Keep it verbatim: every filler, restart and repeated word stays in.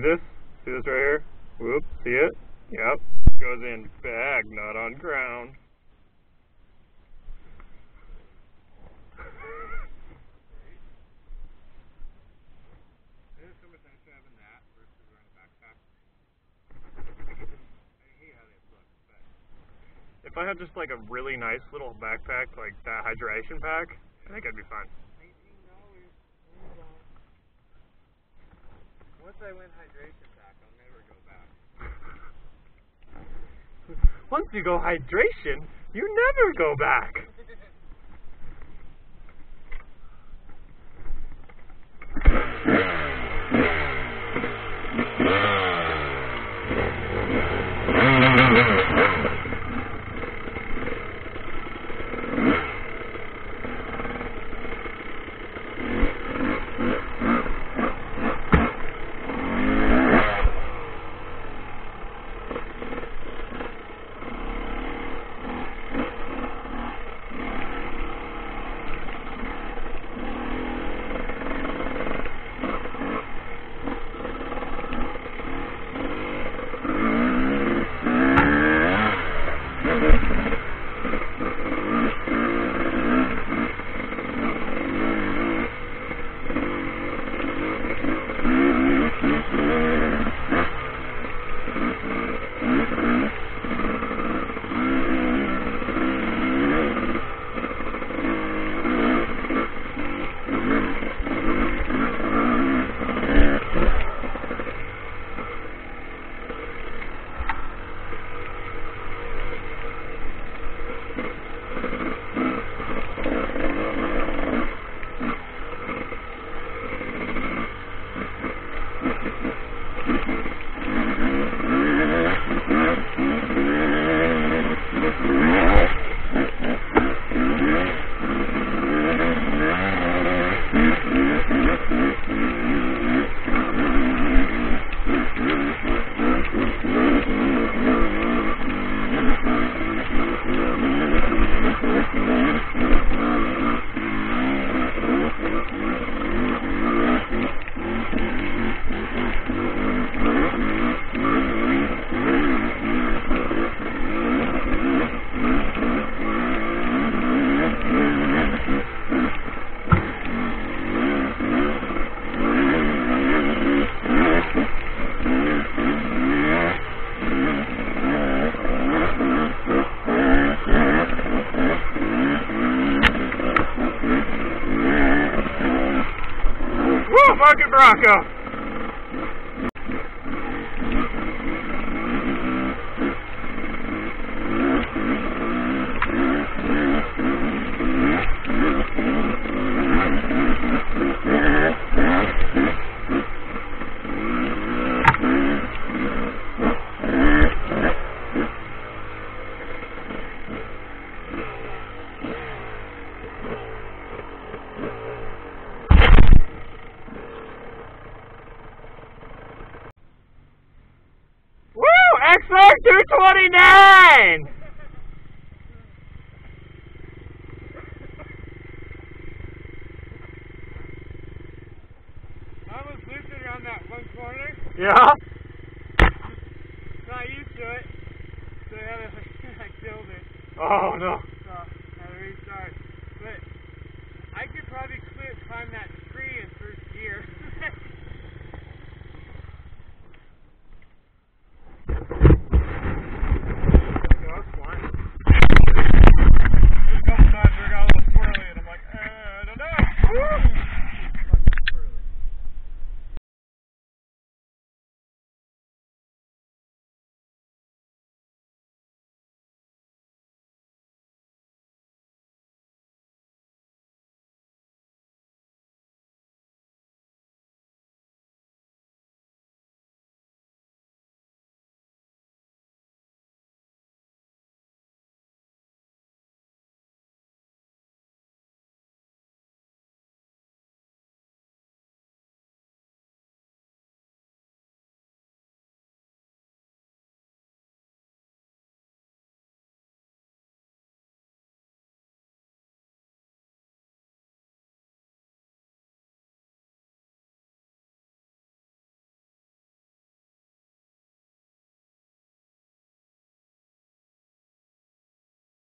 this? See this right here? Whoop, see it? Yep. Goes in bag, not on ground. There's so much nicer having that versus wearing a backpack. I hate how they look, but if I had just like a really nice little backpack, like that hydration pack, I think it'd be fun. Once I win hydration pack, I'll never go back. Once you go hydration, you never go back. Fucking Bronco! X R two twenty-nine! I was looking around that one corner. Yeah?